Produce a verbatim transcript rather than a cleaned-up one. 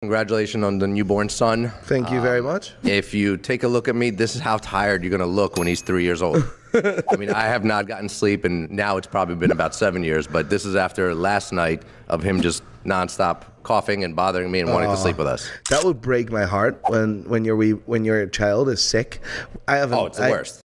congratulations on the newborn son. Thank you um, very much. If you take a look at me, this is how tired you're going to look when he's three years old. I mean, I have not gotten sleep, and now it's probably been about seven years, but this is after last night of him just nonstop coughing and bothering me and wanting uh, to sleep with us. That would break my heart when when your when your child is sick. I haven't. Oh, it's the I, worst.